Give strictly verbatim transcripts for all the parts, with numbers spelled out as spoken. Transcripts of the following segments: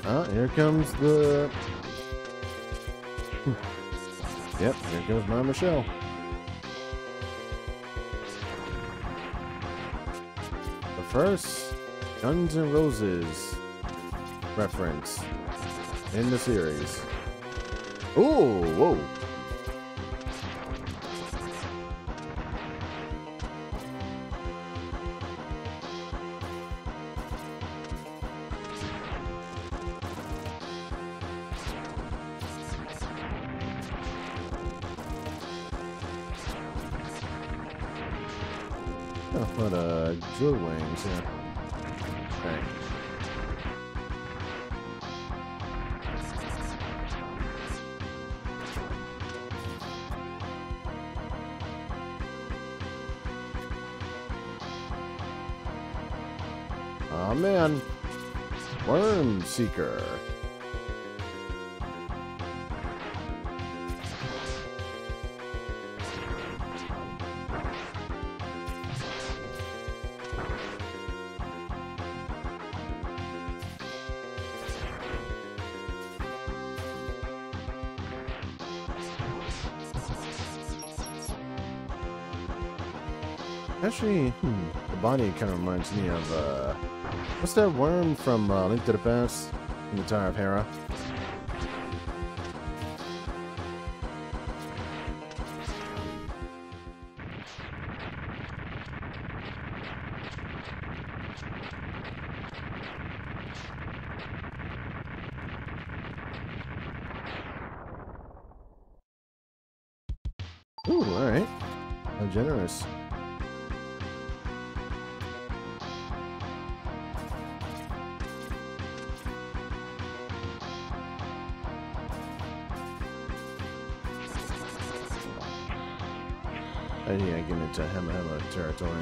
Oh, here comes the... Yep, here goes my Michelle. The first Guns N' Roses reference in the series. Ooh, whoa. I'll put uh, drill wings here. Okay. Oh man, Worm Seeker. Actually, hmm, the body kind of reminds me of, uh, what's that worm from uh, Link to the Past in the Tower of Hera? Ooh, alright. How generous. I think I get into Hema Hema territory.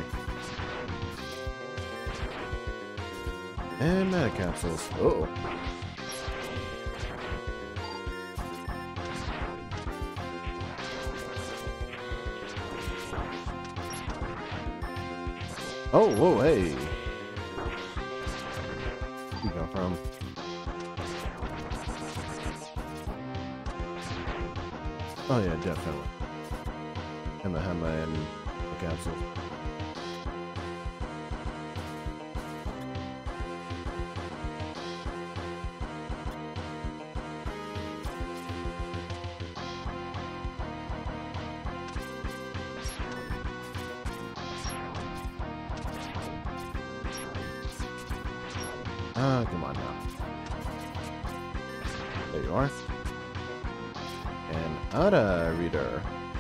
And meta capsules. Uh oh. Oh, whoa, hey. Where you come from? Oh yeah, definitely. Hema Hema and the capsule. Ah, come on now. There you are. An A D A reader.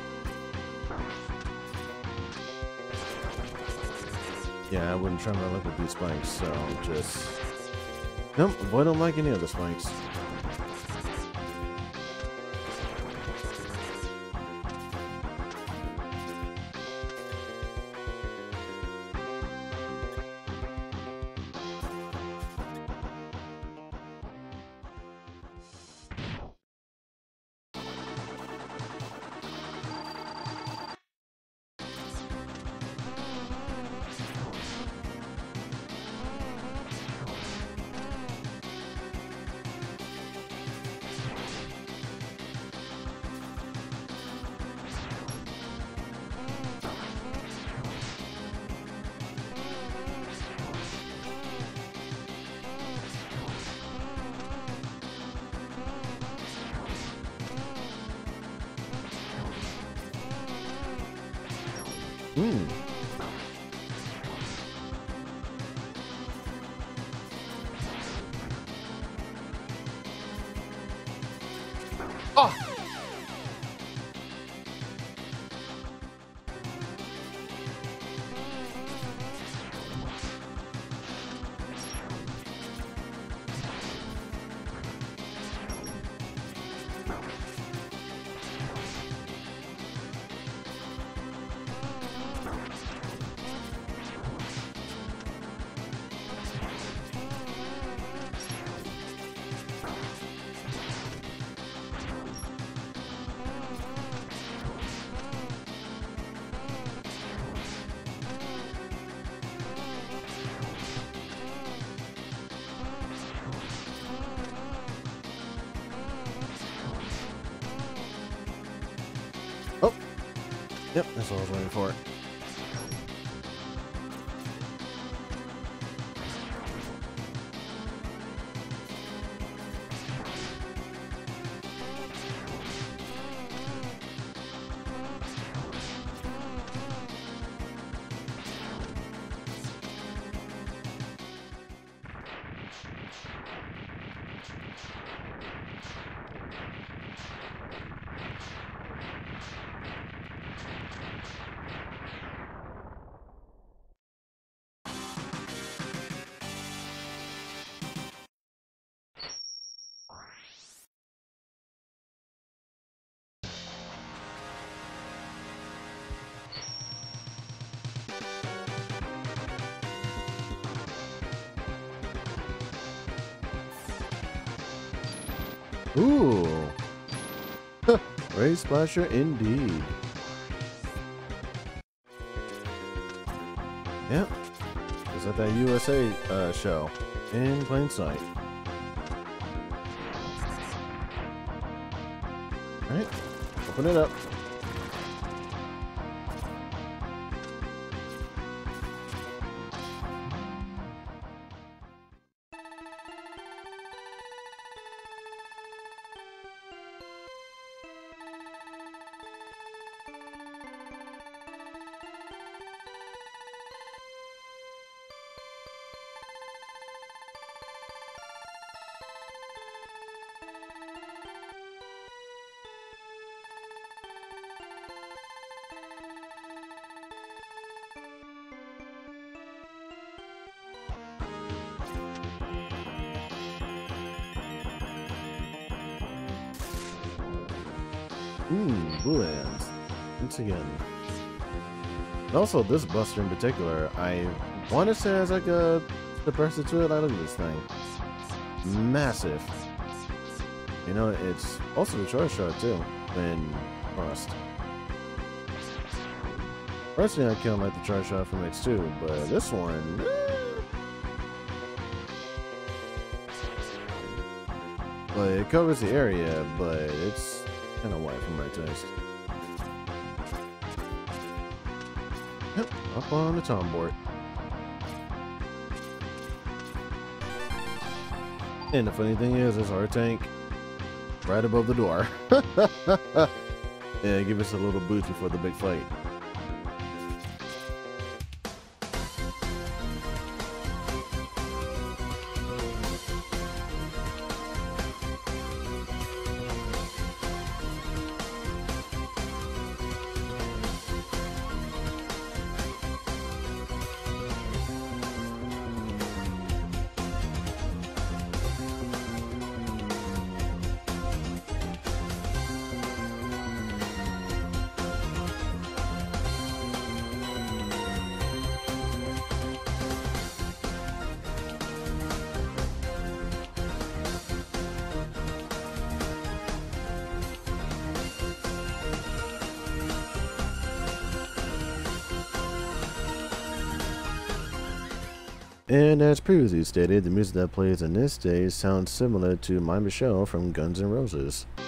Yeah, I wouldn't try to look at these spikes, so just... Nope, I don't like any of the spikes. Hmm. Oh! Yep, that's what I was waiting for. Ooh. Ray Splasher indeed. Yep. It's at that U S A uh, show. In plain sight. Alright. Open it up. Ooh, blue hands. Once again. And also, this buster in particular, I want to say has like a suppressor to it. I look at this thing. Massive. You know, it's also the charge shot too. And Frost. Personally, I can't like the charge shot from X two, but this one. Eh. But it covers the area, but it's kind of white for my taste. Yep, up on the tom board. And the funny thing is, there's our tank right above the door. Yeah, give us a little boost before the big fight. And as previously stated, the music that plays in this stage sounds similar to My Michelle from Guns N' Roses.